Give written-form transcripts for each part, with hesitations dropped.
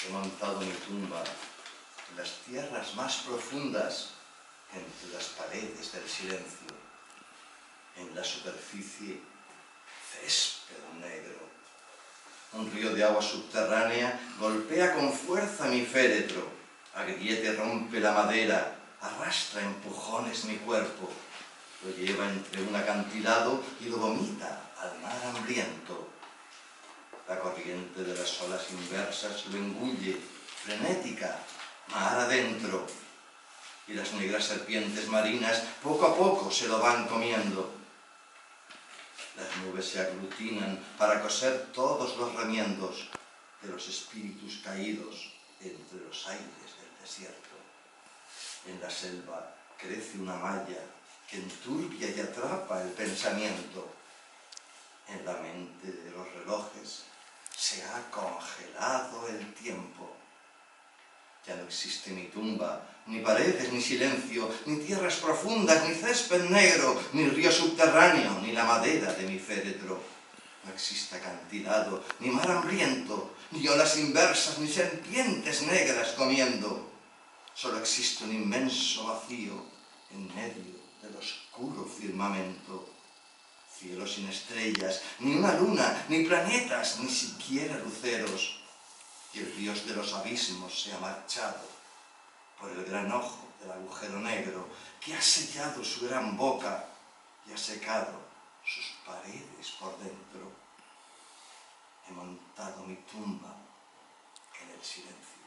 He montado mi tumba en las tierras más profundas, entre las paredes del silencio, en la superficie césped negro. Un río de agua subterránea golpea con fuerza mi féretro, agriete rompe la madera, arrastra empujones mi cuerpo, lo lleva entre un acantilado y lo vomita al mar hambriento. La corriente de las olas inversas lo engulle, frenética, mar adentro, y las negras serpientes marinas poco a poco se lo van comiendo. Las nubes se aglutinan para coser todos los remiendos de los espíritus caídos entre los aires del desierto. En la selva crece una malla que enturbia y atrapa el pensamiento. En la mente de los relojes se ha congelado el tiempo. Ya no existe ni tumba, ni paredes, ni silencio, ni tierras profundas, ni césped negro, ni río subterráneo, ni la madera de mi féretro. No existe acantilado, ni mar hambriento, ni olas inversas, ni serpientes negras comiendo. Solo existe un inmenso vacío en medio del oscuro firmamento. Cielo sin estrellas, ni una luna, ni planetas, ni siquiera luceros. Y el dios de los abismos se ha marchado por el gran ojo del agujero negro que ha sellado su gran boca y ha secado sus paredes por dentro. He montado mi tumba en el silencio.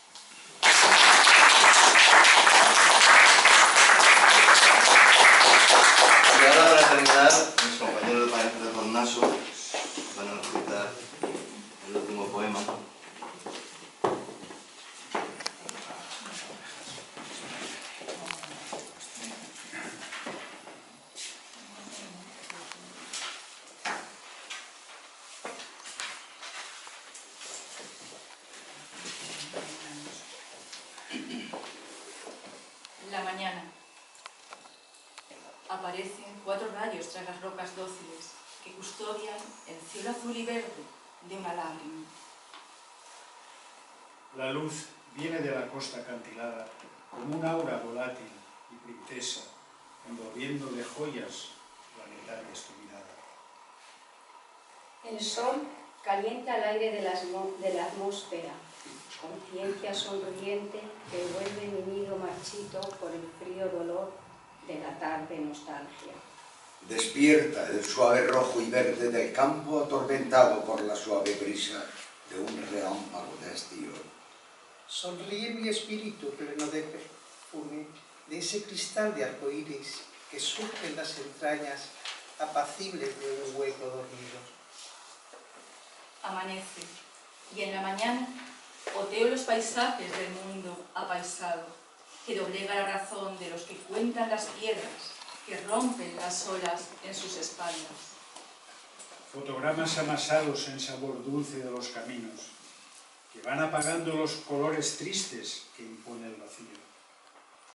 Y ahora, para terminar, mis compañeros de País de Tornaso van a recitar el último poema. La mañana. Aparecen 4 rayos tras las rocas dóciles que custodian el cielo azul y verde de una lágrima. La luz viene de la costa acantilada como un aura volátil y princesa, envolviendo de joyas planetarias tu mirada. El sol calienta el aire de la atmósfera, conciencia sonriente que vuelve mi nido marchito por el frío dolor de la tarde nostalgia. Despierta el suave rojo y verde del campo atormentado por la suave brisa de un relámpago de estío. Sonríe mi espíritu pleno de perfume, de ese cristal de arcoíris que surge en las entrañas apacibles de un hueco dormido. Amanece, y en la mañana oteo los paisajes del mundo apaisado, que doblega la razón de los que cuentan las piedras, que rompen las olas en sus espaldas. Fotogramas amasados en sabor dulce de los caminos, que van apagando los colores tristes que impone el vacío.